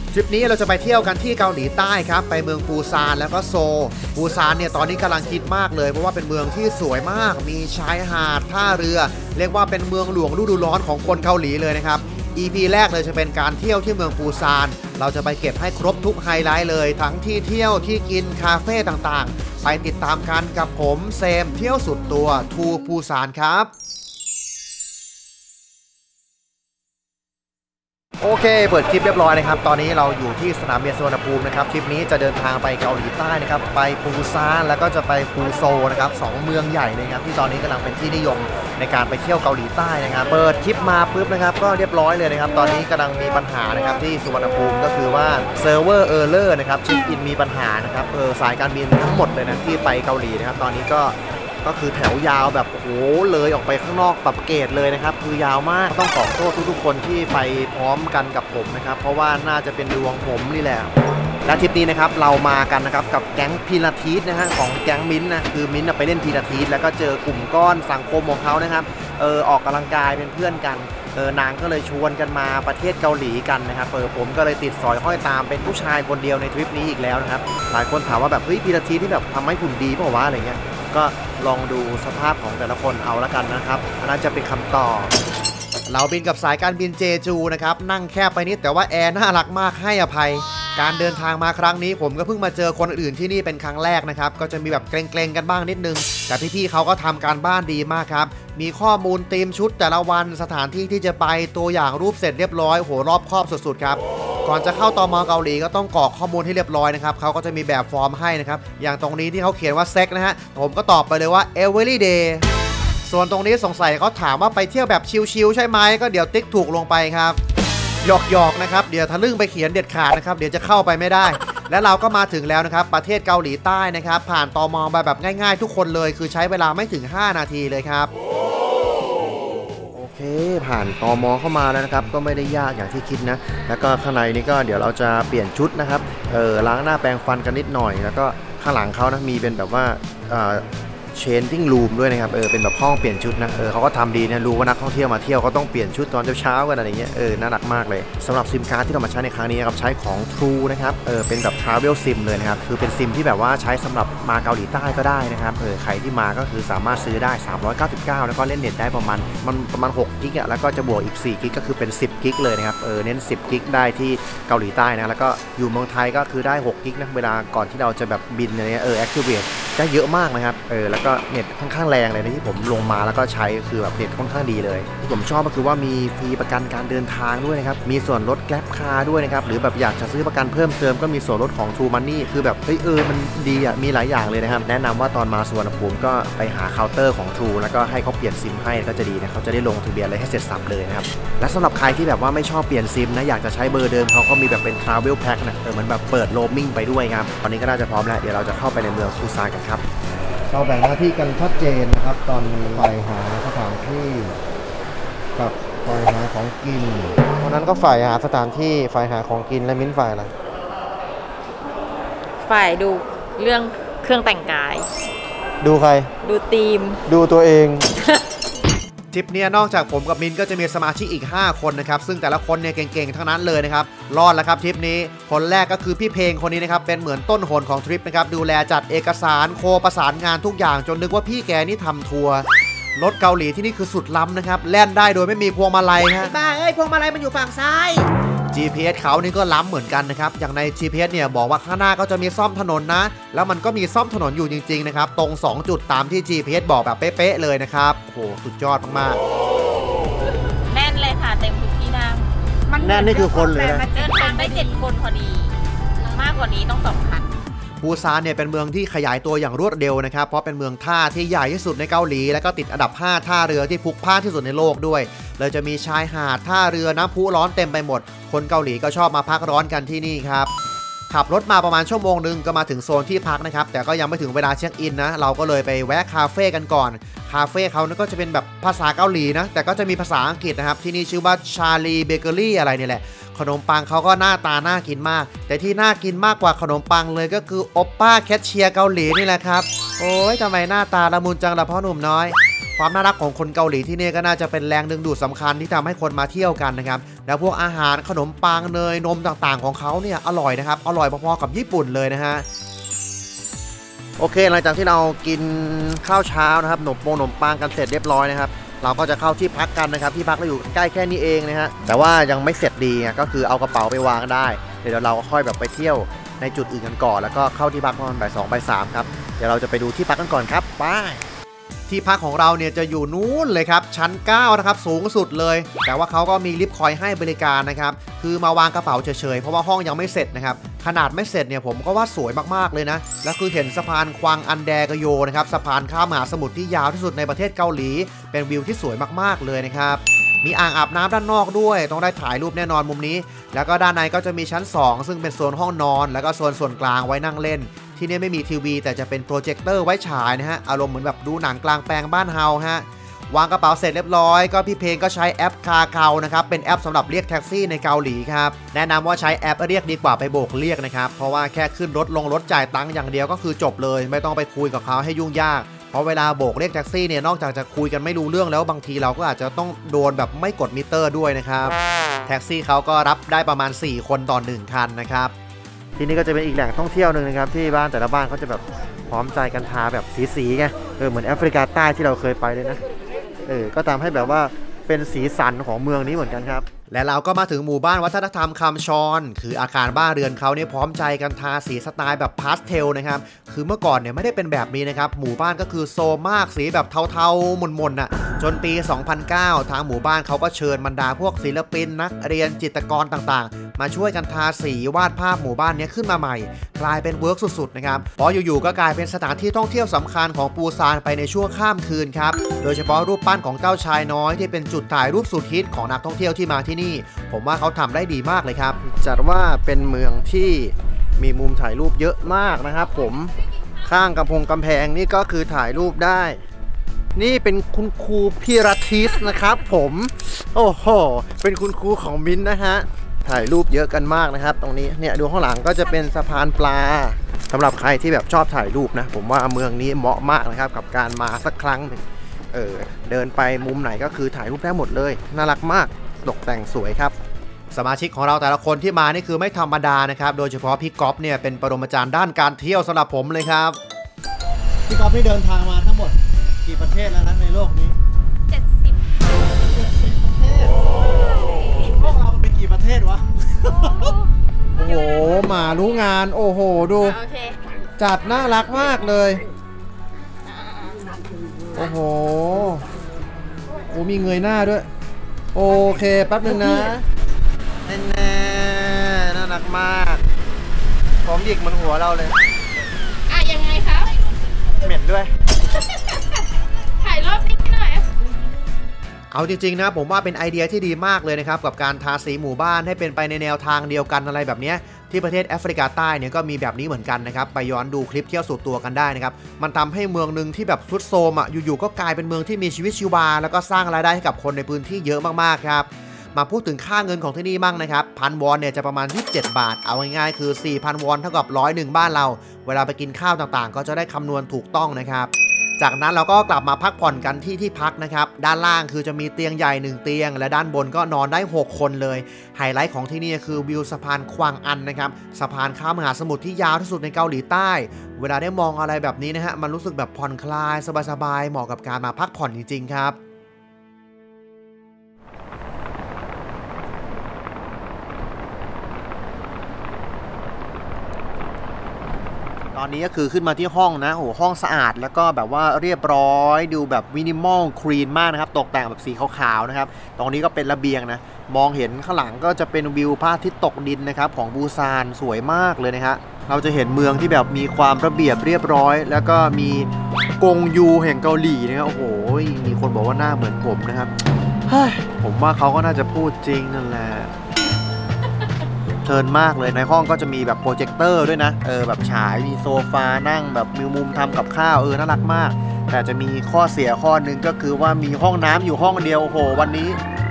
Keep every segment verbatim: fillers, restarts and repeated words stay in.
ทริปนี้เราจะไปเที่ยวกันที่เกาหลีใต้ครับไปเมืองปูซานแล้วก็โซลปูซานเนี่ยตอนนี้กำลังคิดมากเลยเพราะว่าเป็นเมืองที่สวยมากมีชายหาดท่าเรือเรียกว่าเป็นเมืองหลวงฤดูร้อนของคนเกาหลีเลยนะครับ อี พี แรกเลยจะเป็นการเที่ยวที่เมืองปูซานเราจะไปเก็บให้ครบทุกไฮไลท์เลยทั้งที่เที่ยวที่กินคาเฟ่ต่างๆไปติดตามกันกับผมเซมเที่ยวสุดตัวทูปูซานครับโอเคเปิดคลิปเรียบร้อยนะครับตอนนี้เราอยู่ที่สนามบินสุวรรณภูมินะครับทริปนี้จะเดินทางไปเกาหลีใต้นะครับไปปูซานแล้วก็จะไปปูโซนะครับสองเมืองใหญ่เลยครับที่ตอนนี้กำลังเป็นที่นิยมในการไปเที่ยวเกาหลีใต้นะครับเปิดคลิปมาปุ๊บนะครับก็เรียบร้อยเลยนะครับตอนนี้กำลังมีปัญหานะครับที่สุวรรณภูมิก็คือว่าเซิร์ฟเวอร์เออร์เลอร์นะครับเช็คอินมีปัญหานะครับเออสายการบินทั้งหมดเลยนะที่ไปเกาหลีนะครับตอนนี้ก็ก็คือแถวยาวแบบโอ้โหเลยออกไปข้างนอกปับเกตเลยนะครับคือยาวมากต้องขอโทษทุกๆคนที่ไปพร้อมกันกับผมนะครับเพราะว่าน่าจะเป็นดวงผมนี่แหละและทริปนี้นะครับเรามากันนะครับกับแก๊งพิลาทิสนะฮะของแก๊งมิ้นนะคือมิ้นไปเล่นพิลาทิสแล้วก็เจอกลุ่มก้อนสังคมของเขานะครับเออออกกำลังกายเป็นเพื่อนกันเออนางก็เลยชวนกันมาประเทศเกาหลีกันนะครับเออผมก็เลยติดสอยห้อยตามเป็นผู้ชายคนเดียวในทริปนี้อีกแล้วนะครับหลายคนถามว่าแบบเฮ้ยพิลาทิสที่แบบทำให้หุ่นดีเปล่าวะอะไรเงี้ยก็ลองดูสภาพของแต่ละคนเอาละกันนะครับอันนั้นจะเป็นคำตอบเราบินกับสายการบินเจจูนะครับนั่งแคบไปนิดแต่ว่าแอร์น่ารักมากให้อภัยการเดินทางมาครั้งนี้ผมก็เพิ่งมาเจอคนอื่นที่นี่เป็นครั้งแรกนะครับก็จะมีแบบเกรงๆกันบ้างนิดนึงแต่พี่ๆเขาก็ทำการบ้านดีมากครับมีข้อมูลเตรียมชุดแต่ละวันสถานที่ที่จะไปตัวอย่างรูปเสร็จเรียบร้อยโหรอบครอบสุดๆครับก่อนจะเข้าตม.เกาหลีก็ต้องกรอกข้อมูลให้เรียบร้อยนะครับเขาก็จะมีแบบฟอร์มให้นะครับอย่างตรงนี้ที่เขาเขียนว่าเซ็กนะฮะผมก็ตอบไปเลยว่า every day ส่วนตรงนี้สงสัยเขาถามว่าไปเที่ยวแบบชิลๆใช่ไหมก็เดี๋ยวติ๊กถูกลงไปครับหยอกๆนะครับเดี๋ยวทะลึ่งไปเขียนเด็ดขาดนะครับเดี๋ยวจะเข้าไปไม่ได้และเราก็มาถึงแล้วนะครับประเทศเกาหลีใต้นะครับผ่านตม.ไปแบบง่ายๆทุกคนเลยคือใช้เวลาไม่ถึงห้านาทีเลยครับโอเคผ่านตม.เข้ามาแล้วนะครับก็ไม่ได้ยากอย่างที่คิดนะแล้วก็ข้างในนี้ก็เดี๋ยวเราจะเปลี่ยนชุดนะครับเออล้างหน้าแปรงฟันกันนิดหน่อยแล้วก็ข้างหลังเขานะมีเป็นแบบว่าเชนติ้งรูมด้วยนะครับเออเป็นแบบห้องเปลี่ยนชุดนะเออเขาก็ทำดีนะรู้ว่านักท่องเที่ยวมาเที่ยวเขาต้องเปลี่ยนชุดตอนเช้าๆกันอะไรเงี้ยเออน่ารักมากเลยสำหรับซิมการ์ดที่เรามาใช้ในครั้งนี้ครับใช้ของ True นะครับเออเป็นแบบ Travel SIM เลยนะครับคือเป็นซิมที่แบบว่าใช้สำหรับมาเกาหลีใต้ก็ได้นะครับเออใครที่มาก็คือสามารถซื้อได้สามร้อยเก้าสิบเก้าแล้วก็เล่นเน็ตได้ประมาณมันประมาณหกกิกอ่ะแล้วก็จะบวกอีกสี่กิกก็คือเป็นสิบกิกเลยนะครับเออเน้นสิบกิกได้ที่เกาหลีใต้นะแล้วก็อยู่เมืองไทยก็คือได้หกกิกนะเวลาก่อนที่เราจะแบบบินอะไรเงี้ยเออ activate ได้เยอะมากนะครับเออแล้วก็เน็ตค่อนข้างแรงเลยนะที่ผมลงมาแล้วก็ใช้คือแบบเน็ตค่อนข้างดีเลยที่ผมชอบก็คือว่ามีฟรีประกันการเดินทางด้วยนะครับมีส่วนลด Grab Car ด้วยนะครับหรือแบบอยากจะซื้อประกันเพิ่มเติมก็มีส่วนลดของ True Money คือแบบเฮ้ยเออมันดีอ่ะมีหลายอย่างเลยนะครับแนะนำว่าตอนมาสุวรรณภูมิก็ไปหาเคาน์เตอร์ของ True แล้วก็ให้เขาเปลี่ยนซิมให้ก็จะดีนะเขาจะได้ลงทะเบียนอะไรให้เสร็จสับเลยนะครับและสำหรับใครที่แบบว่าไม่ชอบเปลี่ยนซิมนะอยากจะใช้เบอร์เดิมเขาก็มีแบบเป็น Travel Pack นะเออมันแบบเปิดโรมมิ่งไปด้วยครับตอนนี้ก็น่าจะพร้อมแล้วเดี๋ยวเราจะเข้าไปในเมืองปูซานกันครับเราแบ่งหน้าที่กันชัดเจนนะครับตอนไปหาสถานที่กับฝ่ายหาของกินเพราะนั้นก็ฝ่ายหาสถานที่ฝ่ายหาของกินและมิ้นฝ่ายอะไรฝ่ายดูเรื่องเครื่องแต่งกายดูใครดูทีมดูตัวเอง ทริปนี้นอกจากผมกับมินก็จะมีสมาชิกอีกห้าคนนะครับซึ่งแต่ละคนเนี่ยเก่งๆทั้งนั้นเลยนะครับรอดแล้วครับทริปนี้คนแรกก็คือพี่เพลงคนนี้นะครับเป็นเหมือนต้นหนของทริปนะครับดูแลจัดเอกสารโคประสานงานทุกอย่างจนนึกว่าพี่แกนี่ทำทัวร์รถเกาหลีที่นี่คือสุดล้ำนะครับแล่นได้โดยไม่มีพวงมาลัยฮะบ้าเอ้ยพวงมาลัยมันอยู่ฝั่งซ้าย จี พี เอส เขานี่ก็ล้ำเหมือนกันนะครับอย่างใน จี พี เอส เนี่ยบอกว่าข้างหน้าก็จะมีซ่อมถนนนะแล้วมันก็มีซ่อมถนนอยู่จริงๆนะครับตรงสองจุดตามที่ จี พี เอส บอกแบบเป๊ะๆเลยนะครับโอ้โหสุดยอดมากๆแน่นเลยค่ะเต็มทุกที่นั่งแน่นนี่คือคนเลยนะเดินทางได้เจ็ดคนพอดีมากกว่านี้ต้องสองคันปูซานเนี่ยเป็นเมืองที่ขยายตัวอย่างรวดเร็วนะครับเพราะเป็นเมืองท่าที่ใหญ่ที่สุดในเกาหลีแล้วก็ติดอันดับห้าท่าเรือที่พลุกพล่านที่สุดในโลกด้วยเลยจะมีชายหาดท่าเรือน้ำพุร้อนเต็มไปหมดคนเกาหลีก็ชอบมาพักร้อนกันที่นี่ครับขับรถมาประมาณชั่วโมงนึงก็มาถึงโซนที่พักนะครับแต่ก็ยังไม่ถึงเวลาเช็คอินนะเราก็เลยไปแวะคาเฟ่กันก่อนคาเฟ่เขาก็จะเป็นแบบภาษาเกาหลีนะแต่ก็จะมีภาษาอังกฤษนะครับที่นี่ชื่อว่าชาลีเบเกอรี่อะไรเนี่ยแหละขนมปังเขาก็หน้าตาน่ากินมากแต่ที่น่ากินมากกว่าขนมปังเลยก็คือโอปป้าแคชเชียร์เกาหลีนี่แหละครับโอ้ยทำไมหน้าตาละมุนจังล่ะพ่อหนุ่มน้อยความน่ารักของคนเกาหลีที่นี่ก็น่าจะเป็นแรงดึงดูดสำคัญที่ทำให้คนมาเที่ยวกันนะครับแล้วพวกอาหารขนมปังเนยนมต่างๆของเขาเนี่ยอร่อยนะครับอร่อยพอๆกับญี่ปุ่นเลยนะฮะโอเคหลังจากที่เรากินข้าวเช้านะครับขนมปงขนมปังกันเสร็จเรียบร้อยนะครับเราก็จะเข้าที่พักกันนะครับที่พักเราอยู่ใกล้แค่นี้เองนะฮะแต่ว่ายังไม่เสร็จดีก็คือเอากระเป๋าไปวางได้เดี๋ยวเราก็ค่อยแบบไปเที่ยวในจุดอื่นกันก่อนแล้วก็เข้าที่พักประมาณบ่ายสองบ่ายสามครับเดี๋ยวเราจะไปดูที่พักกันก่อนครับไปที่พักของเราเนี่ยจะอยู่นู้นเลยครับชั้นเก้านะครับสูงสุดเลยแต่ว่าเขาก็มีลิฟต์คอยให้บริการนะครับคือมาวางกระเป๋าเฉยๆเพราะว่าห้องยังไม่เสร็จนะครับขนาดไม่เสร็จเนี่ยผมก็ว่าสวยมากๆเลยนะแล้วคือเห็นสะพานควางอันแดกโยนะครับสะพานข้ามมหาสมุทรที่ยาวที่สุดในประเทศเกาหลีเป็นวิวที่สวยมากๆเลยนะครับมีอ่างอาบน้ำด้านนอกด้วยต้องได้ถ่ายรูปแน่นอนมุมนี้แล้วก็ด้านในก็จะมีชั้นสองซึ่งเป็นโซนห้องนอนแล้วก็โซนส่วนกลางไว้นั่งเล่นที่นี่ไม่มีทีวีแต่จะเป็นโปรเจคเตอร์ไว้ฉายนะฮะอารมณ์เหมือนแบบดูหนังกลางแปลงบ้านเฮาฮะวางกระเป๋าเสร็จเรียบร้อยก็พี่เพลงก็ใช้แอปคาเกานะครับเป็นแอปสำหรับเรียกแท็กซี่ในเกาหลีครับแนะนำว่าใช้แอปเรียกดีกว่าไปโบกเรียกนะครับเพราะว่าแค่ขึ้นรถลงรถจ่ายตังค์อย่างเดียวก็คือจบเลยไม่ต้องไปคุยกับเขาให้ยุ่งยากเพราะเวลาโบกเรียกแท็กซี่เนี่ยนอกจากจะคุยกันไม่รู้เรื่องแล้วบางทีเราก็อาจจะต้องโดนแบบไม่กดมิเตอร์ด้วยนะครับแท็กซี่เขาก็รับได้ประมาณสี่คนต่อหนึ่งคันนะครับที่นี่ก็จะเป็นอีกแหล่งท่องเที่ยวหนึ่งนะครับที่บ้านแต่ละบ้านเขาจะแบบพร้อมใจกันทาแบบสีๆไงเออเหมือนแอฟริกาใต้ที่เราเคยไปเลยนะเออก็ทำให้แบบว่าเป็นสีสันของเมืองนี้เหมือนกันครับและเราก็มาถึงหมู่บ้านวัฒนธรรมคำชอนคืออาคารบ้านเรือนเขาเนี่ยพร้อมใจกันทาสีสไตล์แบบพาสเทลนะครับคือเมื่อก่อนเนี่ยไม่ได้เป็นแบบนี้นะครับหมู่บ้านก็คือโซมมากสีแบบเทาๆหม่นๆน่ะจนปี สองพันเก้า ทางหมู่บ้านเขาก็เชิญบรรดาพวกศิลปินนักเรียนจิตรกรต่างๆมาช่วยกันทาสีวาดภาพหมู่บ้านนี้ขึ้นมาใหม่กลายเป็นเวิร์กสุดๆนะครับเพราะอยู่ๆก็กลายเป็นสถานที่ท่องเที่ยวสำคัญของปูซานไปในช่วงข้ามคืนครับโดยเฉพาะรูปปั้นของเจ้าชายน้อยที่เป็นจุดถ่ายรูปสุดฮิตของนักท่องเที่ยวที่มาที่นี่ผมว่าเขาทำได้ดีมากเลยครับจัดว่าเป็นเมืองที่มีมุมถ่ายรูปเยอะมากนะครับผมข้างกำพงกำแพงนี่ก็คือถ่ายรูปได้นี่เป็นคุณครูพิราทิสนะครับผมโอ้โหเป็นคุณครูของมิ้นนะฮะถ่ายรูปเยอะกันมากนะครับตรงนี้เนี่ยดูข้างหลังก็จะเป็นสะพานปลาสำหรับใครที่แบบชอบถ่ายรูปนะผมว่าเมืองนี้เหมาะมากนะครับกับการมาสักครั้งหนึ่งเออเดินไปมุมไหนก็คือถ่ายรูปได้หมดเลยน่ารักมากตกแต่งสวยครับสมาชิกของเราแต่ละคนที่มานี่คือไม่ธรรมดานะครับโดยเฉพาะพี่ก๊อฟเนี่ยเป็นปรมาจารย์ด้านการเที่ยวสำหรับผมเลยครับพี่ก๊อฟนี่เดินทางมาทั้งหมดกี่ประเทศแล้วนะในโลกนี้เจ็ดสิบเจ็ดสิบประเทศพวกเราไปกี่ประเทศวะโอ้โหมารู้งานโอ้โหดูจัดน่ารักมากเลยโอ้โหโอ้มีเงยหน้าด้วยโอเคแป๊บนึงนะแน่แน่น่ารักมากพร้อมหยิกมันหัวเราเลยอ่ะยังไงครับเหม็นด้วยถ่ายรอบนี้หน่อยเอาจริงๆนะผมว่าเป็นไอเดียที่ดีมากเลยนะครับกับการทาสีหมู่บ้านให้เป็นไปในแนวทางเดียวกันอะไรแบบนี้ที่ประเทศแอฟริกาใต้เนี่ยก็มีแบบนี้เหมือนกันนะครับไปย้อนดูคลิปเที่ยวสุดตัวกันได้นะครับมันทำให้เมืองหนึ่งที่แบบทรุดโทรมอ่ะอยู่ๆก็กลายเป็นเมืองที่มีชีวิตชีวาแล้วก็สร้างรายได้ให้กับคนในพื้นที่เยอะมากๆครับมาพูดถึงค่าเงินของที่นี่มั่งนะครับพันวอนเนี่ยจะประมาณยี่สิบเจ็ดบาทเอาง่ายๆคือ สี่พัน วอนเท่ากับร้อยหนึ่งบ้านเราเวลาไปกินข้าวต่างๆก็จะได้คำนวณถูกต้องนะครับจากนั้นเราก็กลับมาพักผ่อนกันที่ที่พักนะครับด้านล่างคือจะมีเตียงใหญ่หนึ่งเตียงและด้านบนก็นอนได้หกคนเลยไฮไลท์ของที่นี่คือวิวสะพานควางอันนะครับสะพานข้ามมหาสมุทรที่ยาวที่สุดในเกาหลีใต้เวลาได้มองอะไรแบบนี้นะฮะมันรู้สึกแบบผ่อนคลายสบายๆเหมาะกับการมาพักผ่อนจริงๆครับตอนนี้ก็คือขึ้นมาที่ห้องนะโอ้โหห้องสะอาดแล้วก็แบบว่าเรียบร้อยดูแบบมินิมอลคลีนมากนะครับตกแต่งแบบสีขาวๆนะครับตรงนี้ก็เป็นระเบียงนะมองเห็นข้างหลังก็จะเป็นวิวพระอาทิตย์ตกดินนะครับของปูซานสวยมากเลยนะฮะเราจะเห็นเมืองที่แบบมีความระเบียบเรียบร้อยแล้วก็มีกงยูแห่งเกาหลีนะครับโอ้โหมีคนบอกว่าหน้าเหมือนผมนะครับเฮ้ยผมว่าเขาก็น่าจะพูดจริงนั่นแหละเพลินมากเลยในห้องก็จะมีแบบโปรเจคเตอร์ด้วยนะเออแบบฉายมีโซฟานั่งแบบมีมุมทำกับข้าวเออน่ารักมากแต่จะมีข้อเสียข้อนึงก็คือว่ามีห้องน้ำอยู่ห้องเดียวโอ้โหวันนี้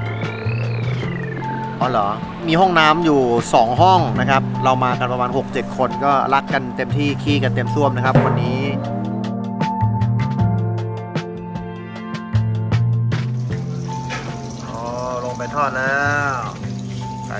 อ๋อเหรอมีห้องน้ำอยู่สองห้องนะครับเรามากันประมาณ หกเจ็ด คนก็รักกันเต็มที่ขี้กันเต็มส้วมนะครับวันนี้อ๋อลงไปทอดแล้ว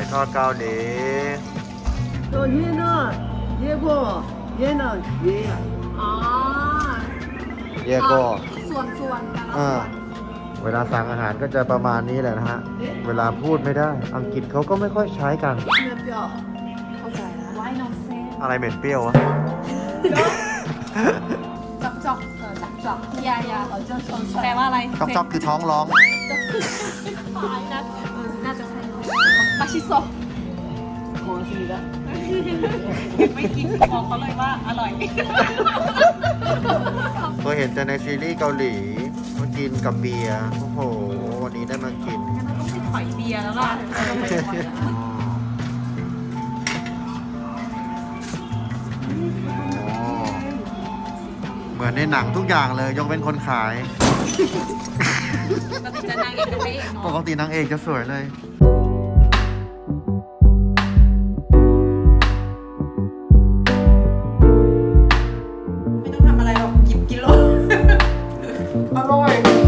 ทอดเกาหลี 또 얘는 얘고 얘는 얘야. อ๋อเยโก้ส่วนส่วนกันอ่าเวลาสั่งอาหารก็จะประมาณนี้แหละนะฮะเวลาพูดไม่ได้อังกฤษเขาก็ไม่ค่อยใช้กัน 뼈. เข้าใจนะไว้น้องเซนอะไรเหม็นเปรี้ยววะจอกจอกเออจอกจอกยายาเออเจ้าชนแปลว่าอะไรจอกจอกคือท้องร้องตายนะเออน่าจะใช่มาชิโซ 고맙습니다. ไม่กินบอกเขาเลยว่าอร่อยเคยเห็นแต่ในซีรีส์เกาหลีมากินกับเบียร์โอ้โหวันนี้ได้มากินงั้นต้องกินหอยเบียร์แล้วล่ะเหมือนในหนังทุกอย่างเลยยกเว้นคนขายปกติจะนางเอกกับพระเอกปเนาะกตินางเอกจะสวยเลยไม่ต้องทำอะไรหรอกกินกินโลอร่อย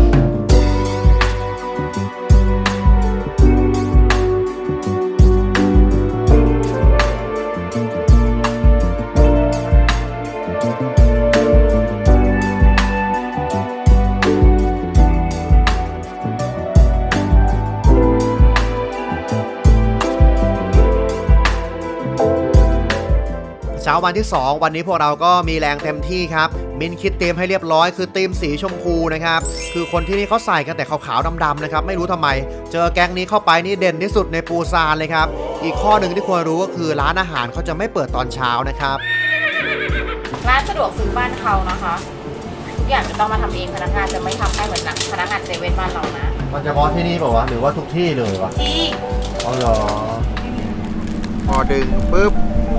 เช้าวันที่สองวันนี้พวกเราก็มีแรงเต็มที่ครับมินคิดธีมให้เรียบร้อยคือธีมสีชมพูนะครับคือคนที่นี่เขาใส่กันแต่ขาวๆดำๆนะครับไม่รู้ทำไมเจอแก๊งนี้เข้าไปนี่เด่นที่สุดในปูซานเลยครับอีกข้อหนึ่งที่ควรรู้ก็คือร้านอาหารเขาจะไม่เปิดตอนเช้านะครับร้านสะดวกซื้อบ้านเขานะคะทุกอย่างจะต้องมาทำเองพนักงานจะไม่ทำให้เหมือนพนักงานเซเว่นบ้านเรานะมันเฉพาะที่นี่เปล่าวะหรือว่าทุกที่เลยวะที่อ๋อเหรอพอดึงปุ๊บ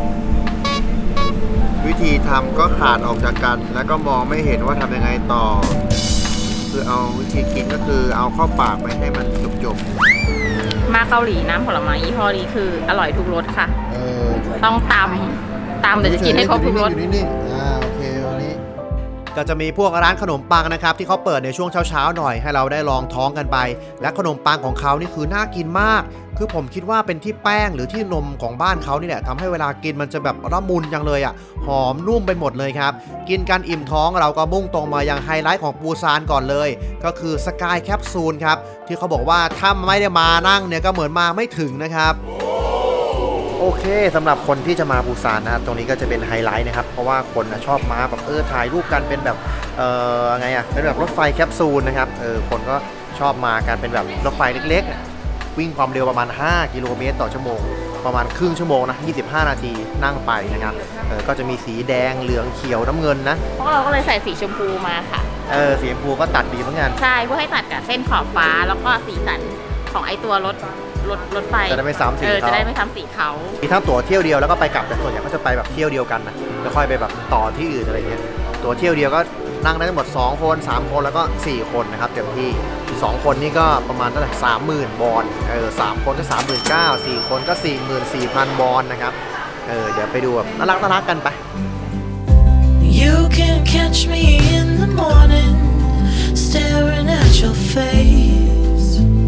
วิธีทำก็ขาดออกจากกันแล้วก็มองไม่เห็นว่าทำยังไงต่อคือเอาวิธีกินก็คือเอาเข้าปากไปให้มันจบมาเกาหลีน้ำผลไม้ยี่ห้อนี้คืออร่อยทุกรสค่ะๆเออต้องตำตำเดี๋ยวจะกินให้ครบทุกรสอยู่นิ่งๆอ่าโอเควันนี้ก็จะมีพวกร้านขนมปังนะครับที่เขาเปิดในช่วงเช้าๆหน่อยให้เราได้ลองท้องกันไปและขนมปังของเขานี่คือน่ากินมากคือผมคิดว่าเป็นที่แป้งหรือที่นมของบ้านเขานี่แหละทำให้เวลากินมันจะแบบละมุนจังเลยอ่ะหอมนุ่มไปหมดเลยครับกินกันอิ่มท้องเราก็มุ่งตรงมายังไฮไลท์ของปูซานก่อนเลยก็คือสกายแคปซูลครับที่เขาบอกว่าถ้าไม่ได้มานั่งเนี่ยก็เหมือนมาไม่ถึงนะครับโอเคสำหรับคนที่จะมาปูซานนะตรงนี้ก็จะเป็นไฮไลท์นะครับเพราะว่าคนนะชอบมาแบบเออถ่ายรูปกันเป็นแบบเออไงอ่ะเป็นแบบรถไฟแคปซูลนะครับเออคนก็ชอบมากันเป็นแบบรถไฟเล็กๆวิ่งความเร็วประมาณห้ากิโลเมตรต่อชั่วโมงประมาณครึ่งชั่วโมงนะยี่สิบห้านาทีนั่งไปนะครับเออก็จะมีสีแดงเหลืองเขียวน้ำเงินนะพวกเราก็เลยใส่สีชมพูมาค่ะเออสีชมพูก็ตัดดีเหมือนกันใช่เพื่อให้ตัดกับเส้นขอบฟ้าแล้วก็สีสันของไอตัวรถรถรถไฟจะได้ไม่ซ้ำสีเออเขาจะได้ไม่ซ้ำสีเขามีทั้งตั๋วเที่ยวเดียวแล้วก็ไปกลับแต่ส่วนใหญ่ก็จะไปแบบเที่ยวเดียวกันนะแล้วค่อยไปแบบต่อที่อื่นอะไรเงี้ยตั๋วเที่ยวเดียวก็นั่งได้ทั้งหมดสองคนสามคนแล้วก็สี่คนนะครับเต็มที่สองคนนี่ก็ประมาณเท่าไหร่สามหมื่นวอนเออสามคนก็สามหมื่นเก้าสี่คนก็สี่หมื่นสี่พันวอนนะครับเออเดี๋ยวไปดูแบบน่ารักน่ารักกันไป You can catch me in the morning staring at your face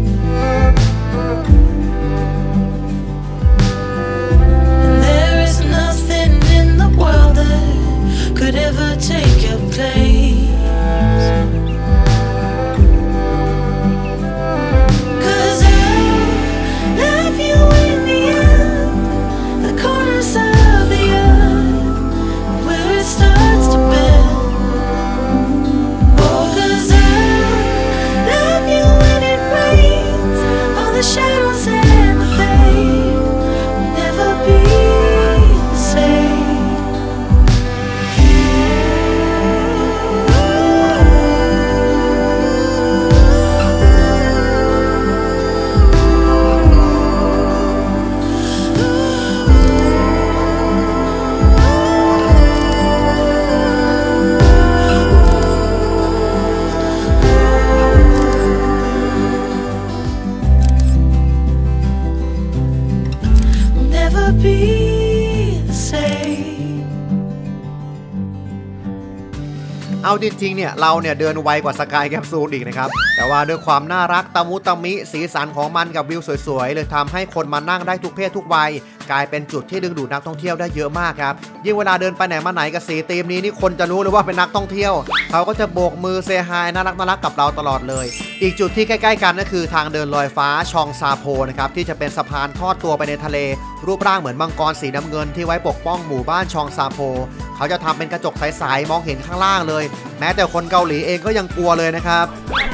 and there is nothing in the world that could ever take your place cause I love you in the end the corners of the earth where it starts to bend oh cause I love you when it rains all the shadows เอาจริงๆเนี่ยเราเนี่ยเดินไวกว่าสกายแคปซูลอีกนะครับแต่ว่าด้วยความน่ารักตะมุตะมิสีสันของมันกับวิวสวยๆเลยทำให้คนมานั่งได้ทุกเพศทุกวัยกลายเป็นจุดที่ดึงดูดนักท่องเที่ยวได้เยอะมากครับยิ่งเวลาเดินไปไหนมาไหนกับสีธีมนี้นี่คนจะรู้เลยว่าเป็นนักท่องเที่ยวเขาก็จะโบกมือเซฮายน่ารักน่ารักกับเราตลอดเลยอีกจุดที่ใกล้ๆกันก็คือทางเดินลอยฟ้าชองซาโพนะครับที่จะเป็นสะพานทอดตัวไปในทะเลรูปร่างเหมือนมังกรสีน้ำเงินที่ไว้ปกป้องหมู่บ้านชองซาโพเขาจะทำเป็นกระจกใสๆมองเห็นข้างล่างเลยแม้แต่คนเกาหลีเองก็ยังกลัวเลยนะครับ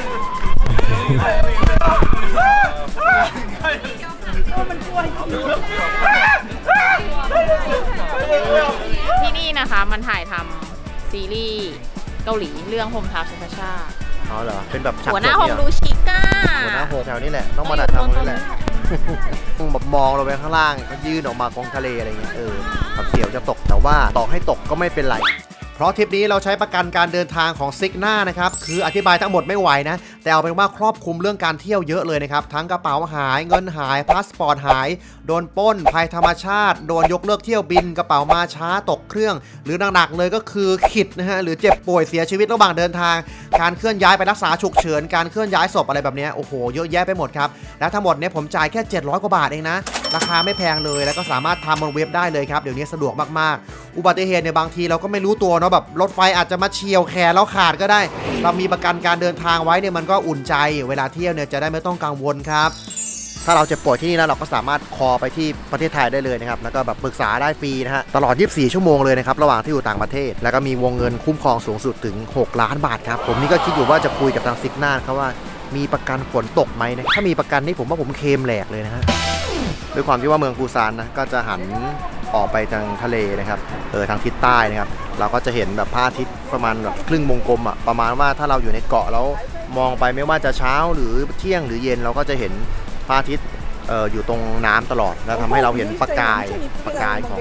ที่นี่นะคะมันถ่ายทำซีรีส์เกาหลีเรื่องโฮมทาวน์ชาชาอ๋อเหรอเป็นแบบหัวหน้าโฮมดูชิก้าหัวหน้าโฮมแถวนี้แหละต้องมาดัดทำนี่แหละแบบมองเราไปข้างล่างก็ยื่นออกมากองทะเลอะไรเงี้ยเออแบบเสียวจะตกแต่ว่าต่อให้ตกก็ไม่เป็นไรเพราะทริปนี้เราใช้ประกันการเดินทางของซิกนานะครับคืออธิบายทั้งหมดไม่ไหวนะแต่เอาเป็นว่าครอบคลุมเรื่องการเที่ยวเยอะเลยนะครับทั้งกระเป๋าหายเงินหายพาสปอร์ตหายโดนปล้นภัยธรรมชาติโดนยกเลิกเที่ยวบินกระเป๋ามาช้าตกเครื่องหรือหนักๆเลยก็คือขิดนะฮะหรือเจ็บป่วยเสียชีวิตระหว่างเดินทางการเคลื่อนย้ายไปรักษาฉุกเฉินการเคลื่อนย้ายศพอะไรแบบนี้โอ้โหเยอะแยะไปหมดครับและทั้งหมดเนี่ยผมจ่ายแค่เจ็ดร้อยกว่าบาทเองนะราคาไม่แพงเลยแล้วก็สามารถทำบนเว็บได้เลยครับเดี๋ยวนี้สะดวกมากๆอุบัติเหตุในบางทีเราก็ไม่รู้ตัวเนาะแบบรถไฟอาจจะมาเฉี่ยวแขนแล้วขาดก็ได้เรามีประกันการเดินทางไว้เนี่ยมันก็อุ่นใจเวลาเที่ยวเนี่ยจะได้ไม่ต้องกังวลครับถ้าเราเจ็บป่วยที่นี่นะเราก็สามารถคอไปที่ประเทศไทยได้เลยนะครับแล้วก็แบบปรึกษาได้ฟรีนะฮะตลอดยี่สิบสี่ชั่วโมงเลยนะครับระหว่างที่อยู่ต่างประเทศแล้วก็มีวงเงินคุ้มครองสูงสุดถึงหกล้านบาทครับผมนี่ก็คิดอยู่ว่าจะคุยกับทางซิกนาครับว่ามีประกันฝนตกไหมนะถ้ามีประกันนี่ผมว่าผมเคลมแหลกเลยนะฮะด้วยความที่ว่าเมืองปูซานนะก็จะหันออกไปทางทะเลนะครับเออทางทิศใต้นะครับเราก็จะเห็นแบบพระอาทิตย์ประมาณแบบครึ่งวงกลมอ่ะประมาณว่าถ้าเราอยู่ในเกาะแล้วมองไปไม่ว่าจะเช้าหรือเที่ยงหรือเย็นเราก็จะเห็นพระอาทิตย์เอออยู่ตรงน้ำตลอดแล้วทำให้เราเห็นประกายประกายของ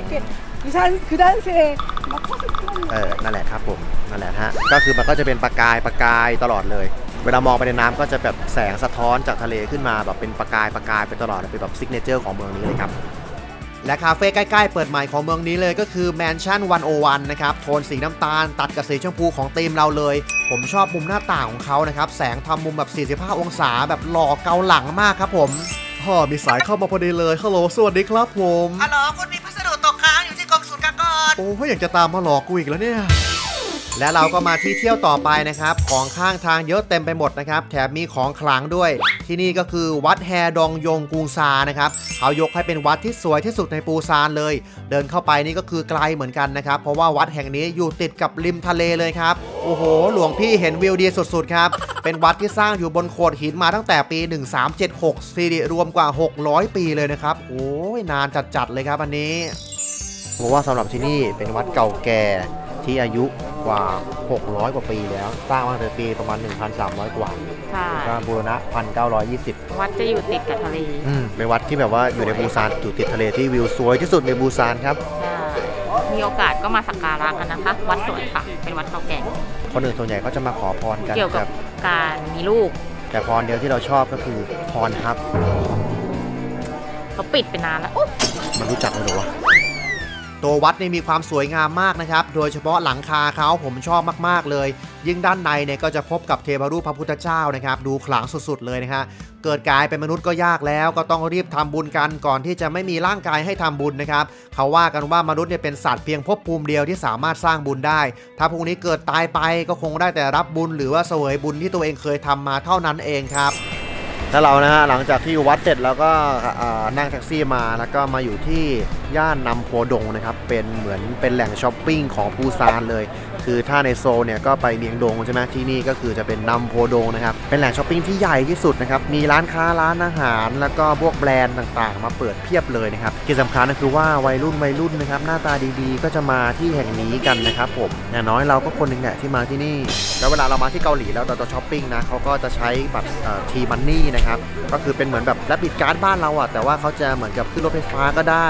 เออนั่นแหละครับผมนั่นแหละฮะก็คือมันก็จะเป็นประกายประกายตลอดเลยเวลามองไปในน้ำก็จะแบบแสงสะท้อนจากทะเลขึ้นมาแบบเป็นประกายประกายไปตลอดเป็นแบบซิกเนเจอร์ของเมืองนี้เลยครับและคาเฟ่ใกล้ๆเปิดใหม่ของเมืองนี้เลยก็คือแมนชั่นหนึ่งศูนย์หนึ่งนะครับโทนสีน้ำตาลตัดกับสีชมพูของธีมเราเลยผมชอบมุมหน้าต่างของเขานะครับแสงทำมุมแบบสี่สิบห้าองศาแบบหล่อเกาหลังมากครับผมพ่อมีสายเข้ามาพอดีเลยฮัลโหลสวัสดีครับผมฮัลโหลคุณมีพัสดุตกค้างอยู่ที่กองสุลกากรโอ้ยอยากจะตามมาหลอกกูอีกแล้วเนี่ยและเราก็มาที่เที่ยวต่อไปนะครับของข้างทางเยอะเต็มไปหมดนะครับแถมมีของขลังด้วยที่นี่ก็คือวัดแฮดองยงกรุงซานะครับเขายกให้เป็นวัดที่สวยที่สุดในปูซานเลยเดินเข้าไปนี่ก็คือไกลเหมือนกันนะครับเพราะว่าวัดแห่งนี้อยู่ติดกับริมทะเลเลยครับโอ้โหหลวงพี่เห็นวิวดีสุดๆครับเป็นวัดที่สร้างอยู่บนโขดหินมาตั้งแต่ปีหนึ่งสามเจ็ดหกสิริรวมกว่าหกร้อยปีเลยนะครับโอ้ยนานจัดๆเลยครับอันนี้เพราะว่าสำหรับที่นี่เป็นวัดเก่าแก่ที่อายุกว่าหกร้อยกว่าปีแล้วสร้างมาตั้งแต่ปีประมาณ หนึ่งพันสามร้อย กว่าใช่ก็บูรณะ หนึ่งพันเก้าร้อยยี่สิบวัดจะอยู่ติดกับทะเลอืมเป็นวัดที่แบบว่าอยู่ในปูซานอยู่ติดทะเลที่วิวสวยที่สุดในปูซานครับใช่มีโอกาสก็มาสักการะกันนะคะวัดสวยค่ะเป็นวัดเก่าแก่คนอื่นส่วนใหญ่ก็จะมาขอพรกันเกี่ยวกับการมีลูกแต่พรเดียวที่เราชอบก็คือพรครับเขาปิดไปนานแล้วมันรู้จักเลยหรอวะตัววัดเนี่ยมีความสวยงามมากนะครับโดยเฉพาะหลังคาเขาผมชอบมากๆเลยยิ่งด้านในเนี่ยก็จะพบกับเทวรูปพระพุทธเจ้านะครับดูขลังสุดๆเลยนะฮะเกิดกายเป็นมนุษย์ก็ยากแล้วก็ต้องรีบทำบุญกันก่อนที่จะไม่มีร่างกายให้ทำบุญนะครับเขาว่ากันว่ามนุษย์เนี่ยเป็นสัตว์เพียงภพภูมิเดียวที่สามารถสร้างบุญได้ถ้าพรุ่งนี้เกิดตายไปก็คงได้แต่รับบุญหรือว่าเสวยบุญที่ตัวเองเคยทำมาเท่านั้นเองครับถ้าเรานะฮะหลังจากที่วัดเสร็จแล้วก็นั่งแท็กซี่มาแล้วก็มาอยู่ที่ย่านนำโพดงนะครับเป็นเหมือนเป็นแหล่งช้อปปิ้งของปูซานเลยคือถ้าในโซลเนี่ยก็ไปเมียงดงใช่ไหมที่นี่ก็คือจะเป็นนำโพดงนะครับเป็นแหล่งช้อปปิ้งที่ใหญ่ที่สุดนะครับมีร้านค้าร้านอาหารแล้วก็พวกแบรนด์ต่างๆมาเปิดเพียบเลยนะครับที่สำคัญก็คือว่าวัยรุ่นวัยรุ่นนะครับหน้าตาดีๆก็จะมาที่แห่งนี้กันนะครับผมอย่างน้อยเราก็คนหนึ่งแหละที่มาที่นี่แล้วเวลาเรามาที่เกาหลีแล้วเราจะช้อปปิ้งนะเขาก็จะใช้บัตรทีมันนี่นะครับก็คือเป็นเหมือนแบบแลบบิดการ์ดบ้านเราอ่ะแต่ว่าเขาจะเหมือนกับขึ้นรถไฟฟ้าก็ได้ไปช้อปปิ้ง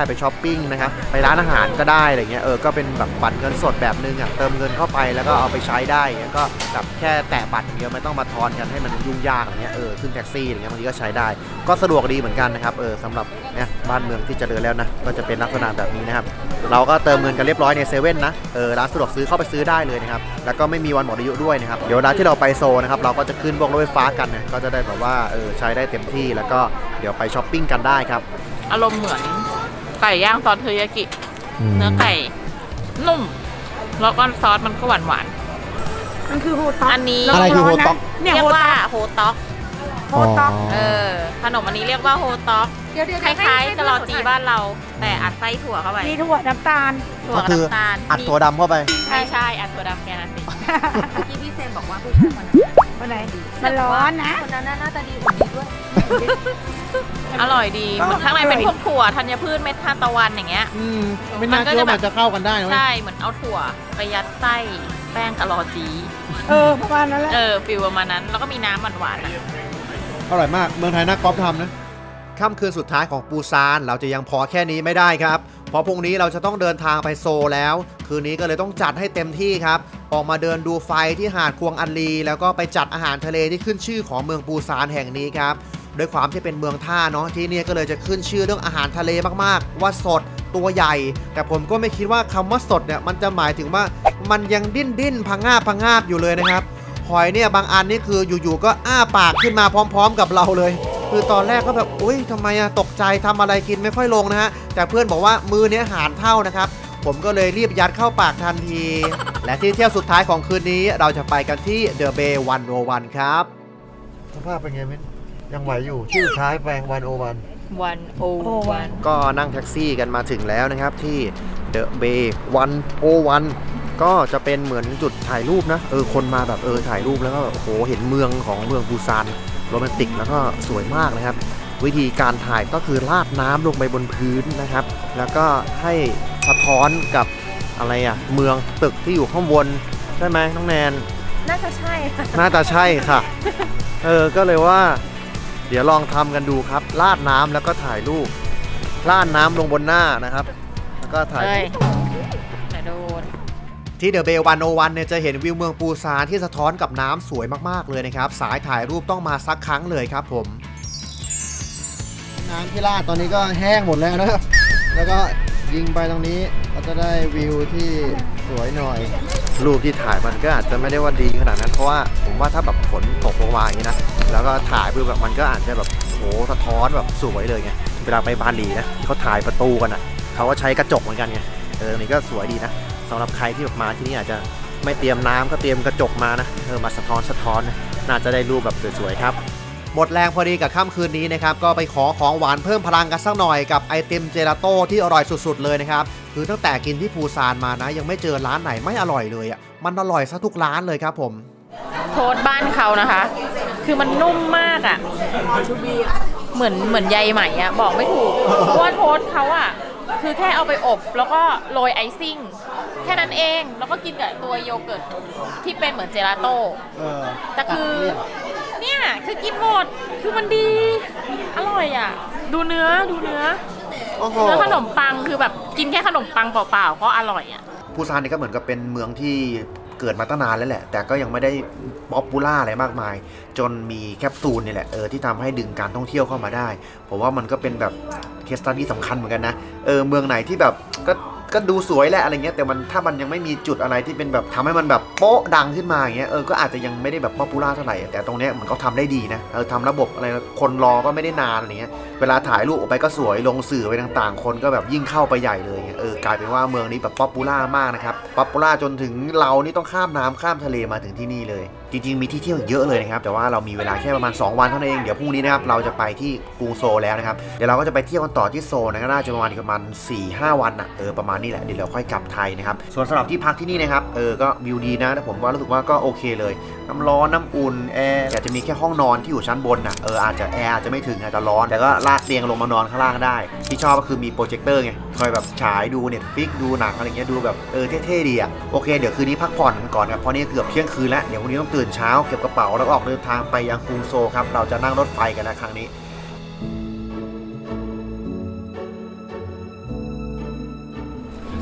ปิ้งนะครับไปร้านอาหารก็ได้อะไรเงี้ยเออก็เป็นแบบบัตรเงินสดแบบนึงอ่ะเติมเงินเข้าไปแล้วก็เอาไปใช้ได้ก็แบบแค่แตะบัตรอย่างเดียวไม่ต้องมาทอนกันให้มันยุ่งยากอะไรเงี้ยเออขึ้นแท็กซี่อะไรเงี้ยบางทีก็ใช้ได้ก็สะดวกดีเหมือนกันนะครับเออสำหรับเนี่ยบ้านเมืองที่เจริญแล้วนะก็จะเป็นลักษณะแบบนี้นะครับเราก็เติมเงินกันเรียบร้อยในเซเว่นนะเออร้านสะดวกซื้อเข้าไปซื้อได้เลยนะครับแล้วก็ไม่มีวันหมดอายุด้วยนะครับเดี๋ยวเวลาที่เราไปโซนะครับเราก็จะขึ้นพวกรถไฟฟ้ากันนะก็จะได้แบบว่าเออใช้ได้เต็มที่แล้วก็เดี๋ยวไปช้อปปิ้งกันได้ครับอารมณ์เหมือนไก่ย่างซอสเทอริยากิเนื้อไก่นุ่มแล้วก็ซอสมันก็หวานหวานมันคือโฮต็อกอันนี้อะไรคือโฮต็อกเรียกว่าโฮต็อกโฮต็อกเออขนมอันนี้เรียกว่าโฮต็อกคล้ายๆกะลอจีบ้านเราแต่อัดไส้ถั่วเข้าไปมีถั่วน้ำตาลถั่วน้ำตาลอัดถั่วดำเข้าไปใช่ใช่อัดถั่วดำแค่นั้นเองเมื่อกี้พี่เซนบอกว่าผู้ชายคนนั้นคนไหนมันร้อนนะคนนั้นน่าจะดีกว่านี้ด้วยอร่อยดีข้างในเป็นพวกถั่วธัญพืชเม็ดทานตะวันอย่างเงี้ยไม่น่าเชื่อมันจะเข้ากันได้นะใช่เหมือนเอาถั่วไปยัดไส้แป้งกะลอจีเออประมาณนั้นแหละเออฟิลประมาณนั้นแล้วก็มีน้ำหวานๆอร่อยมากเมืองไทยนักกอล์ฟทำนะค่ำคืนสุดท้ายของปูซานเราจะยังพอแค่นี้ไม่ได้ครับเพราะพรุ่งนี้เราจะต้องเดินทางไปโซลแล้วคืนนี้ก็เลยต้องจัดให้เต็มที่ครับออกมาเดินดูไฟที่หาดควงอันลีแล้วก็ไปจัดอาหารทะเลที่ขึ้นชื่อของเมืองปูซานแห่งนี้ครับด้วยความที่เป็นเมืองท่าเนาะที่นี่ก็เลยจะขึ้นชื่อเรื่องอาหารทะเลมากๆว่าสดตัวใหญ่แต่ผมก็ไม่คิดว่าคำว่าสดเนี่ยมันจะหมายถึงว่ามันยังดิ้นดิ้นพังงาบพังงาบอยู่เลยนะครับหอยเนี่ยบางอันนี่คืออยู่ๆก็อ้าปากขึ้นมาพร้อมๆกับเราเลยคือตอนแรกก็แบบอุ้ยทำไมอะตกใจทำอะไรกินไม่ค่อยลงนะฮะแต่เพื่อนบอกว่ามือเนี้ยหารเท่านะครับผมก็เลยรีบยัดเข้าปากทันทีและที่เที่ยวสุดท้ายของคืนนี้เราจะไปกันที่เดอะเบย์วันโอวันครับสภาพเป็นไงมิ้นยังไหวอยู่ที่สุดท้ายแปลงวันโอวันวันโอวันก็นั่งแท็กซี่กันมาถึงแล้วนะครับที่เดอะเบย์วันโอวันก็จะเป็นเหมือนจุดถ่ายรูปนะเออคนมาแบบเออถ่ายรูปแล้วก็โอ้โหเห็นเมืองของเมืองปูซานโรแมนติกแล้วก็สวยมากนะครับวิธีการถ่ายก็คือราดน้ำลงไปบนพื้นนะครับแล้วก็ให้สะท้อนกับอะไรอ่ะเมืองตึกที่อยู่ข้างบนใช่ไหมน้องแนนน่าจะใช่ค่ะน่าจะใช่ค่ะเออก็เลยว่าเดี๋ยวลองทำกันดูครับราดน้ำแล้วก็ถ่ายรูปราดน้ำลงบนหน้านะครับแล้วก็ถ่ายที่เดอะเบย์วันโอวันเนี่ยจะเห็นวิวเมืองปูซานที่สะท้อนกับน้ำสวยมากๆเลยนะครับสายถ่ายรูปต้องมาสักครั้งเลยครับผมน้ำที่ราดตอนนี้ก็แห้งหมดแล้วนะครับแล้วก็ยิงไปตรงนี้ก็จะได้วิวที่สวยหน่อยรูปที่ถ่ายมันก็อาจจะไม่ได้ว่าดีขนาดนั้นเพราะว่าผมว่าถ้าแบบฝนตกลงมาอย่างนี้นะแล้วก็ถ่ายเพื่อแบบมันก็อาจจะแบบโหสะท้อนแบบสวยเลยไงเวลาไปบาหลีนะที่เขาถ่ายประตูกันอ่ะเขาก็ใช้กระจกเหมือนกันไงเออนี่ก็สวยดีนะสำหรับใครที่แบบมาที่นี่อาจจะไม่เตรียมน้ำก็เตรียมกระจกมานะเออมาสะท้อนสะท้อนนะน่าจะได้รูปแบบสวยๆครับหมดแรงพอดีกับค่ำคืนนี้นะครับก็ไปขอของหวานเพิ่มพลังกันสักหน่อยกับไอติมเจลาโต้ที่อร่อยสุดๆเลยนะครับคือตั้งแต่กินที่ปูซานมานะยังไม่เจอร้านไหนไม่อร่อยเลยอ่ะมันอร่อยซะทุกร้านเลยครับผมโทสต์บ้านเขานะคะคือมันนุ่มมากอ่ะเหมือนเหมือนใยไหมอ่ะบอกไม่ถูกเพราะว่าโทสต์เขาอ่ะคือแค่เอาไปอบแล้วก็โรยไอซิ่งแค่นั้นเองแล้วก็กินกับตัวโยเกิร์ตที่เป็นเหมือนเจลาโต้แต่คือเนี่ยคือกินหมดคือมันดีอร่อยอ่ะดูเนื้อดูเนื้อเนื้อขนมปังคือแบบกินแค่ขนมปังเปล่าๆก็อร่อยอ่ะปูซานนี่ก็เหมือนกับเป็นเมืองที่เกิดมาตั้งนานแล้วแหละแต่ก็ยังไม่ได้ป๊อปปูล่าอะไรมากมายจนมีแคปซูลนี่แหละเออที่ทำให้ดึงการท่องเที่ยวเข้ามาได้ผมว่ามันก็เป็นแบบเคสตัดดี้สำคัญเหมือนกันนะเออเมืองไหนที่แบบก็ก็ดูสวยแหละอะไรเงี้ยแต่มันถ้ามันยังไม่มีจุดอะไรที่เป็นแบบทำให้มันแบบโป๊ะดังขึ้นมาอย่างเงี้ยเออก็อาจจะยังไม่ได้แบบป๊อปปูล่าเท่าไหร่แต่ตรงเนี้ยมันก็ทำได้ดีนะเออทำระบบอะไรคนรอก็ไม่ได้นานอะไรเงี้ยเวลาถ่ายรูปออกไปก็สวยลงสื่อไปต่างๆคนก็แบบยิ่งเข้าไปใหญ่เลยเออกลายเป็นว่าเมืองนี้แบบป๊อปปูล่ามากนะครับป๊อปปูล่าจนถึงเรานี่ต้องข้ามน้ำข้ามทะเลมาถึงที่นี่เลยจริงๆมีที่เที่ยวเยอะเลยนะครับแต่ว่าเรามีเวลาแค่ประมาณสองวันเท่านั้นเองเดี๋ยวพรุ่งนี้นะครับเราจะไปที่กรุงโซลแล้วนะครับเดี๋ยวเราก็จะไปเที่ยวกันต่อที่โซลนะก็น่าจะประมาณประมาณ สี่ห้า วันนะเออประมาณนี้แหละเดี๋ยวเราค่อยกลับไทยนะครับส่วนสำหรับที่พักที่นี่นะครับเออก็วิวดีนะแต่ผมว่ารู้สึกว่าก็โอเคเลยน้ำร้อนน้ำอุ่นแอร์อาจจะมีแค่ห้องนอนที่อยู่ชั้นบนนะเอออาจจะแอร์อาจจะไม่ถึงอาจจะร้อนแต่ก็ลากเตียงลงมานอนข้างล่างได้ที่ชอบก็คือมีโปรเจคเตอร์ไงคอยแบบฉายดู Netflix ดูหนังอะไรเงี้ยดูแบบเออเท่ๆดีอ่ะโอเคเดี๋ยวคืนนี้พักผ่อนกันก่อนครับเพราะนี่เกือบเที่ยงคืนแล้วเดี๋ยววันนี้ต้องตื่นเช้าเก็บกระเป๋าแล้วออกเดินทางไปยังกรุงโซลครับเราจะนั่งรถไฟกันนะครั้งนี้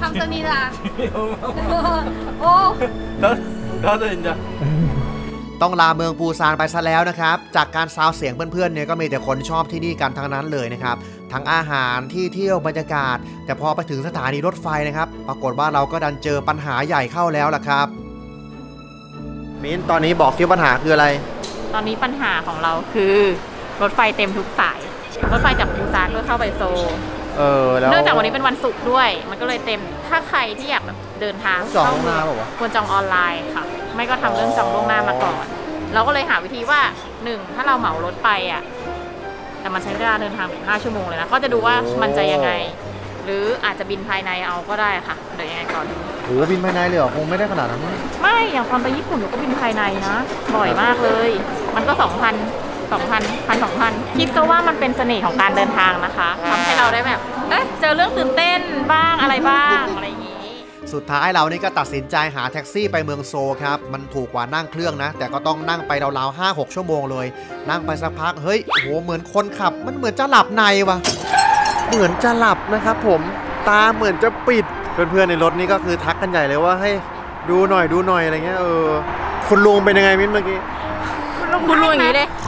감사합니다. 오. 나도 이제 ต้องลาเมืองปูซานไปซะแล้วนะครับจากการซาวเสียงเพื่อนๆเนี่ยก็มีแต่คนชอบที่นี่กันทั้งนั้นเลยนะครับทั้งอาหารที่เที่ยวบรรยากาศแต่พอไปถึงสถานีรถไฟนะครับปรากฏว่าเราก็ดันเจอปัญหาใหญ่เข้าแล้วล่ะครับมิ้นตอนนี้บอกที่ปัญหาคืออะไรตอนนี้ปัญหาของเราคือรถไฟเต็มทุกสายรถไฟจากปูซานก็เข้าไปโซลเออแล้วเนื่องจากวันนี้เป็นวันศุกร์ด้วยมันก็เลยเต็มถ้าใครที่อยากแบบเดินทางจองล่วงหน้าป่าวะควรจองออนไลน์ค่ะไม่ก็ทำเรื่องจองล่วงหน้ามาก่อนเราก็เลยหาวิธีว่าหนึ่งถ้าเราเหมารถไปอ่ะแต่มันใช้เวลาเดินทางถึงห้าชั่วโมงเลยนะก็จะดูว่ามันจะยังไงหรืออาจจะบินภายในเอาก็ได้ค่ะเดี๋ยวยังไงก่อนโอ้บินภายในเลยเหรอคงไม่ได้ขนาดนั้นไม่อย่างตอนไปญี่ปุ่นหนูก็บินภายในนะบ่อยมากเลยมันก็สองพันสองพันพันสองพันคิดก็ว่ามันเป็นเสน่ห์ของการเดินทางนะคะทำให้เราได้แบบเอ๊ะเจอเรื่องตื่นเต้นบ้างอะไรบ้างอะไรอย่างนี้สุดท้ายเรานี่ก็ตัดสินใจหาแท็กซี่ไปเมืองโซลครับมันถูกกว่านั่งเครื่องนะแต่ก็ต้องนั่งไปราวๆห้าหกชั่วโมงเลยนั่งไปสักพักเฮ้ยโอ้โหเหมือนคนขับมันเหมือนจะหลับในว่ะเหมือนจะหลับนะครับผมตาเหมือนจะปิดเพื่อนๆในรถนี่ก็คือทักกันใหญ่เลยว่าให้ดูหน่อยดูหน่อยอะไรเงี้ยเออคุณลุงเป็นยังไงมิ้นเมื่อกี้คุณลุงอย่างนี้เลย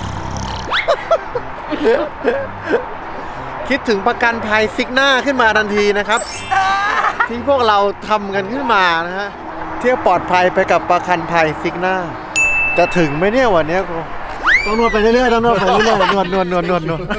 คิดถึงประกันภัยซิกน่าขึ้นมาทันทีนะครับที่พวกเราทำกันขึ้นมานะฮะเที่ยวปลอดภัยไปกับประกันภัยซิกน่าจะถึงไหมเนี่ยวันนี้กูต้องนวดไปเรื่อยๆต้องนวดไปเรื่อยๆนวดนวดนวดนวดนวด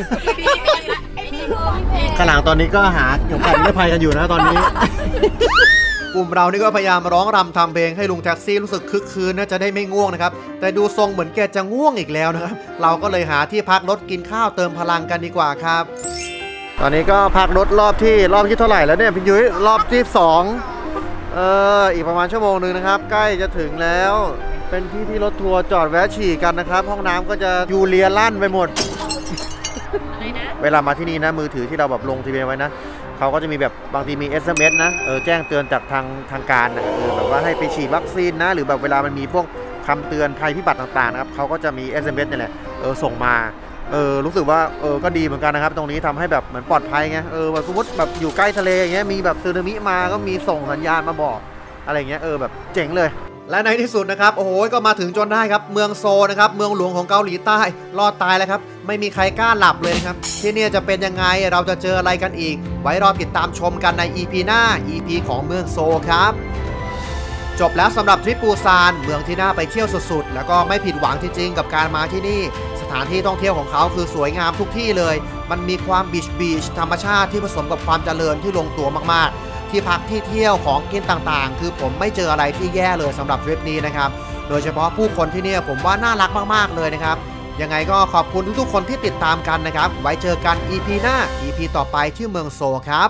ข้างหลังตอนนี้ก็หาเกี่ยวกับนิรภัยกันอยู่นะตอนนี้กลุ่มเรานี่ก็พยายามร้องรำทำเพลงให้ลุงแท็กซี่รู้สึกคึกคืนนะจะได้ไม่ง่วงนะครับแต่ดูทรงเหมือนแกจะง่วงอีกแล้วนะครับเราก็เลยหาที่พักรถกินข้าวเติมพลังกันดีกว่าครับตอนนี้ก็พักรถรอบที่รอบที่เท่าไหร่แล้วเนี่ยพี่ยุ้ยรอบที่สองเอออีกประมาณชั่วโมงหนึ่งนะครับใกล้จะถึงแล้วเป็นที่ที่รถทัวร์จอดแวะฉี่กันนะครับห้องน้ำก็จะยูเลียลั่นไปหมดเวลามาที่นี่นะมือถือที่เราแบบลงทะเบียนไว้นะเขาก็จะมีแบบบางทีมี เอส เอ็ม เอส นะเออแจ้งเตือนจากทางทางการนะเออแบบว่าให้ไปฉีดวัคซีนนะหรือแบบเวลามันมีพวกคำเตือนภัยพิบัติต่างๆนะครับเขาก็จะมี เอส เอ็ม เอส นี่แหละเออส่งมาเออรู้สึกว่าเออก็ดีเหมือนกันนะครับตรงนี้ทำให้แบบเหมือนปลอดภัยไงเออแบบสมมติแบบอยู่ใกล้ทะเลอย่างเงี้ยมีแบบสึนามิมาก็มีส่งสัญญาณมาบอกอะไรเงี้ยเออแบบเจ๋งเลยและในที่สุดนะครับโอ้โหก็มาถึงจนได้ครับเมืองโซลนะครับเมืองหลวงของเกาหลีใต้รอดตายแล้วครับไม่มีใครกล้าหลับเลยครับที่นี่จะเป็นยังไงเราจะเจออะไรกันอีกไว้รอติดตามชมกันใน อี พี หน้า อี พี ของเมืองโซลครับจบแล้วสำหรับทริปปูซานเมืองที่น่าไปเที่ยวสุดๆแล้วก็ไม่ผิดหวังจริงๆกับการมาที่นี่สถานที่ท่องเที่ยวของเขาคือสวยงามทุกที่เลยมันมีความบีชบีชธรรมชาติที่ผสมกับความเจริญที่ลงตัวมากๆที่พักที่เที่ยวของกินต่างๆคือผมไม่เจออะไรที่แย่เลยสำหรับทริปนี้นะครับโดยเฉพาะผู้คนที่นี่ผมว่าน่ารักมากๆเลยนะครับยังไงก็ขอบคุณทุกๆคนที่ติดตามกันนะครับไว้เจอกัน อี พี หน้า อี พี ต่อไปที่เมืองโซลครับ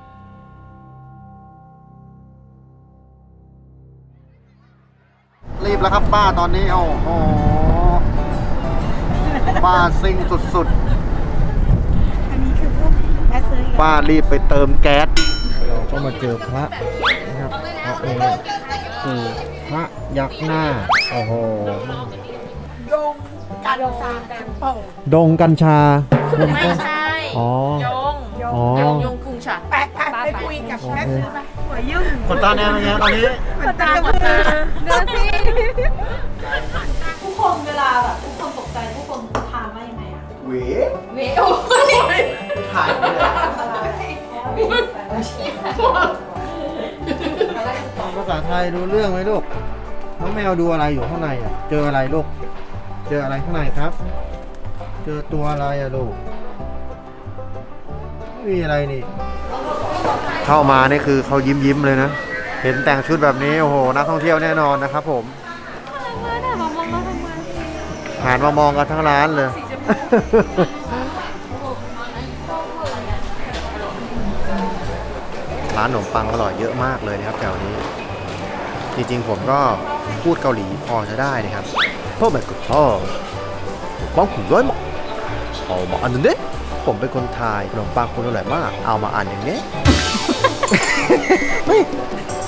รีบแล้วครับป้าตอนนี้โอ้โหป้าซิ่งสุดๆอันนี้คือพวกแก๊สซื้อป้ารีบไปเติมแก๊สเราก็มาเจอพระนะครับพระองค์คือพระยักษ์หน้าโอ้โหดงกัญชาดงกัญชาไม่ใช่อ๋อยงยงยงกุงชาแปะไปคุยกับแก๊สซื้อไหมหัวยุ่งคนตาแนวเป็นไงตอนนี้คนตาคนตาเดินสิผู้คนเวลาแบบผู้คนตกใจผู้คนถามว่ายังไงอะเวเวโอ้ยถ่ายภาษาไทยรู้เรื่องไหมลูกน้องแมวดูอะไรอยู่ข้างในอ่ะเจออะไรลูกเจออะไรข้างในครับเจอตัวอะไรอ่ะลูกไม่มีอะไรนี่เข้ามานี่คือเขายิ้มยิ้มเลยนะเห็นแต่งชุดแบบนี้โอ้โหนักท่องเที่ยวแน่นอนนะครับผมหันมามองกันทั้งร้านเลยร้านขนมปังอร่อยเยอะมากเลยนะครับแถวนี้จริงๆผมก็พูดเกาหลีพอจะได้นะครับพ่อแม่ก็ชอบป้องผมด้วยมั้งเอามาอันนึงเด้ผมเป็นคนไทยขนมปังคุณอร่อยมากเอามาอันอย่างนี้